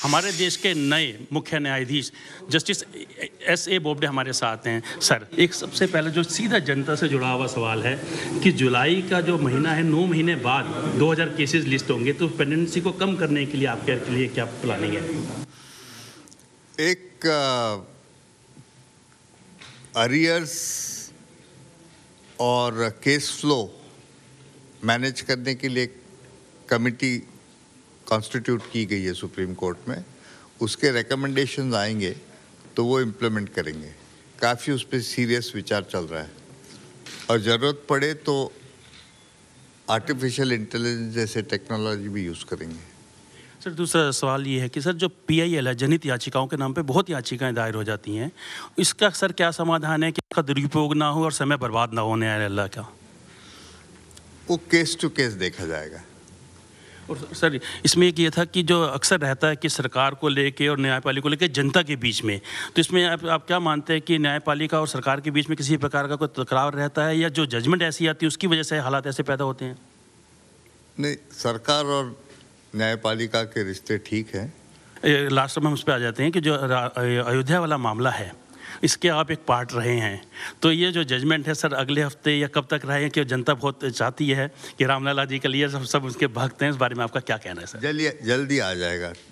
हमारे देश के नए मुख्य न्यायाधीश जस्टिस S.A. बोबडे हमारे साथ हैं। सर, एक सबसे पहले जो सीधा जनता से जुड़ा हुआ सवाल है कि जुलाई का जो महीना है, 9 महीने बाद 2000 केसेस लिस्ट होंगे, तो पेंडेंसी को कम करने के लिए आपके लिए क्या प्लानिंग है? एक अरियर्स और केस फ्लो मैनेज करने के लिए कमिटी कॉन्स्टिट्यूट की गई है सुप्रीम कोर्ट में। उसके रिकमेंडेशंस आएंगे तो वो इम्प्लीमेंट करेंगे। काफ़ी उस पर सीरियस विचार चल रहा है और ज़रूरत पड़े तो आर्टिफिशियल इंटेलिजेंस जैसे टेक्नोलॉजी भी यूज़ करेंगे। सर, दूसरा सवाल ये है कि सर, जो PIL है, जनहित याचिकाओं के नाम पे बहुत याचिकाएं दायर हो जाती हैं, इसका सर क्या समाधान है कि इसका दुरुपयोग ना हो और समय बर्बाद ना हो न्यायालय का? वो केस टू केस देखा जाएगा। और सर, इसमें एक ये था कि जो अक्सर रहता है कि सरकार को लेके और न्यायपालिका को लेके जनता के बीच में, तो इसमें आप क्या मानते हैं कि न्यायपालिका और सरकार के बीच में किसी प्रकार का कोई तकरार रहता है या जो जजमेंट ऐसी आती है उसकी वजह से हालात ऐसे पैदा होते हैं? नहीं, सरकार और न्यायपालिका के रिश्ते ठीक हैं। लास्ट में हम उस पर आ जाते हैं कि जो अयोध्या वाला मामला है, इसके आप एक पार्ट रहे हैं, तो ये जो जजमेंट है सर, अगले हफ्ते या कब तक रहें? कि जनता बहुत चाहती है कि रामलला जी के लिए सब उसके भक्त हैं, इस बारे में आपका क्या कहना है सर? जल्दी आ जाएगा।